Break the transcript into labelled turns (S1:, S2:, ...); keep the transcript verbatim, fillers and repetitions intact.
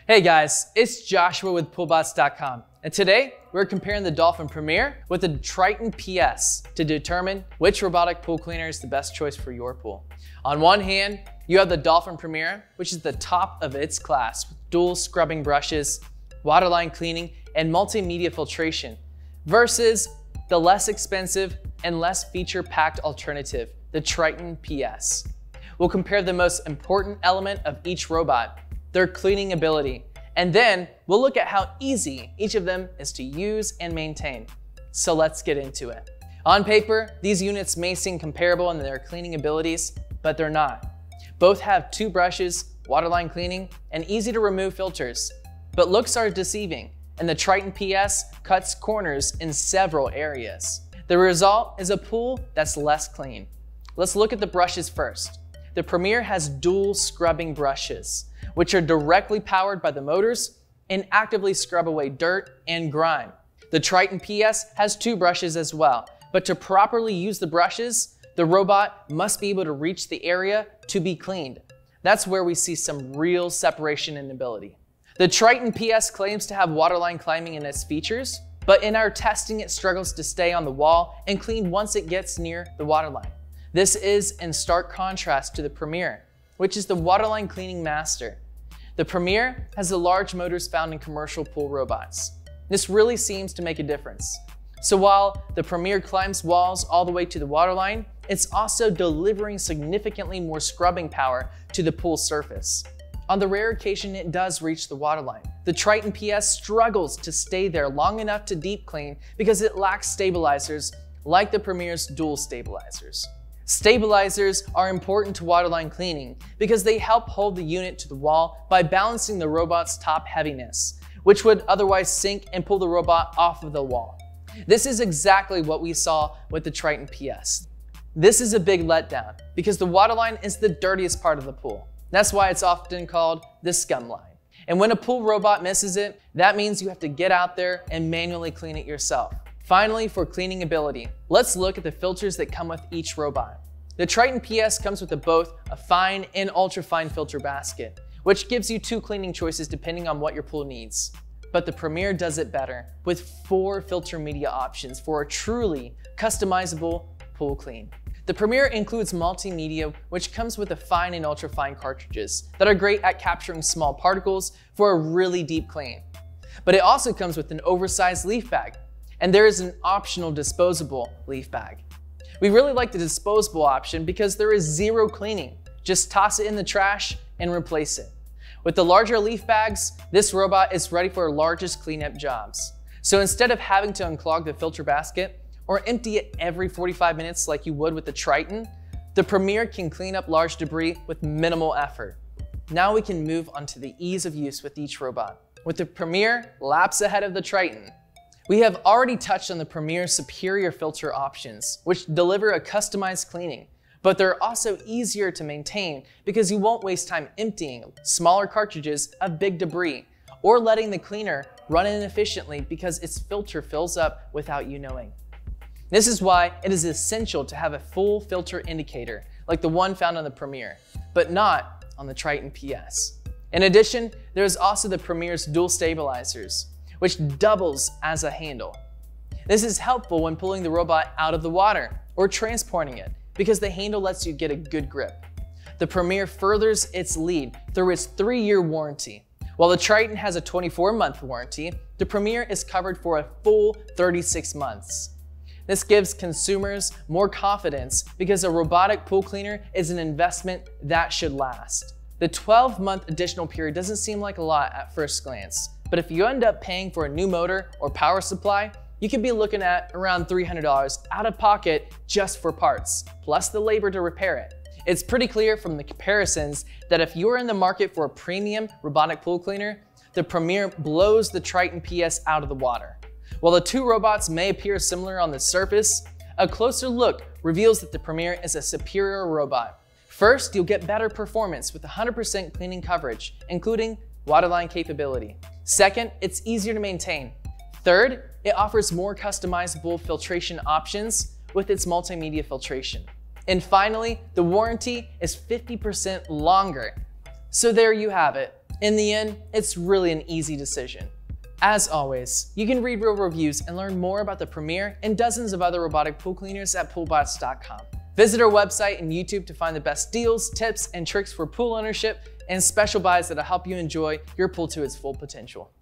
S1: Hey guys, it's Joshua with pool bots dot com, and today we're comparing the Dolphin Premier with the Triton P S to determine which robotic pool cleaner is the best choice for your pool. On one hand, you have the Dolphin Premier, which is the top of its class with dual scrubbing brushes, waterline cleaning, and multimedia filtration, versus the less expensive and less feature-packed alternative, the Triton P S. We'll compare the most important element of each robot, their cleaning ability, and then we'll look at how easy each of them is to use and maintain. So let's get into it. On paper, these units may seem comparable in their cleaning abilities, but they're not. Both have two brushes, waterline cleaning, and easy to remove filters. But looks are deceiving, and the Triton P S cuts corners in several areas. The result is a pool that's less clean. Let's look at the brushes first. The Premier has dual scrubbing brushes, which are directly powered by the motors and actively scrub away dirt and grime. The Triton P S has two brushes as well, but to properly use the brushes, the robot must be able to reach the area to be cleaned. That's where we see some real separation in ability. The Triton P S claims to have waterline climbing in its features, but in our testing it struggles to stay on the wall and clean once it gets near the waterline. This is in stark contrast to the Premier, which is the waterline cleaning master. The Premier has the large motors found in commercial pool robots. This really seems to make a difference. So while the Premier climbs walls all the way to the waterline, it's also delivering significantly more scrubbing power to the pool surface. On the rare occasion it does reach the waterline, the Triton P S struggles to stay there long enough to deep clean because it lacks stabilizers like the Premier's dual stabilizers. Stabilizers are important to waterline cleaning because they help hold the unit to the wall by balancing the robot's top heaviness, which would otherwise sink and pull the robot off of the wall. This is exactly what we saw with the Triton P S. This is a big letdown because the waterline is the dirtiest part of the pool. That's why it's often called the scum line. And when a pool robot misses it, that means you have to get out there and manually clean it yourself. Finally, for cleaning ability, let's look at the filters that come with each robot. The Triton P S comes with a, both a fine and ultra-fine filter basket, which gives you two cleaning choices depending on what your pool needs. But the Premier does it better with four filter media options for a truly customizable pool clean. The Premier includes multimedia, which comes with the fine and ultra-fine cartridges that are great at capturing small particles for a really deep clean. But it also comes with an oversized leaf bag, and there is an optional disposable leaf bag. We really like the disposable option because there is zero cleaning. Just toss it in the trash and replace it. With the larger leaf bags, this robot is ready for our largest cleanup jobs. So instead of having to unclog the filter basket or empty it every forty-five minutes like you would with the Triton, the Premier can clean up large debris with minimal effort. Now we can move on to the ease of use with each robot. With the Premier laps ahead of the Triton. We have already touched on the Premier's superior filter options, which deliver a customized cleaning, but they're also easier to maintain because you won't waste time emptying smaller cartridges of big debris or letting the cleaner run inefficiently because its filter fills up without you knowing. This is why it is essential to have a full filter indicator like the one found on the Premier, but not on the Triton P S. In addition, there is also the Premier's dual stabilizers, which doubles as a handle. This is helpful when pulling the robot out of the water or transporting it because the handle lets you get a good grip. The Premier furthers its lead through its three-year warranty. While the Triton has a twenty-four month warranty, the Premier is covered for a full thirty-six months. This gives consumers more confidence because a robotic pool cleaner is an investment that should last. The twelve month additional period doesn't seem like a lot at first glance, but if you end up paying for a new motor or power supply, you could be looking at around three hundred dollars out of pocket just for parts, plus the labor to repair it. It's pretty clear from the comparisons that if you're in the market for a premium robotic pool cleaner, the Premier blows the Triton P S out of the water. While the two robots may appear similar on the surface, a closer look reveals that the Premier is a superior robot. First, you'll get better performance with one hundred percent cleaning coverage, including waterline capability. Second, it's easier to maintain. Third, it offers more customizable filtration options with its multimedia filtration. And finally, the warranty is fifty percent longer. So there you have it. In the end, it's really an easy decision. As always, you can read real reviews and learn more about the Premier and dozens of other robotic pool cleaners at pool bots dot com. Visit our website and YouTube to find the best deals, tips, and tricks for pool ownership and special buys that'll help you enjoy your pool to its full potential.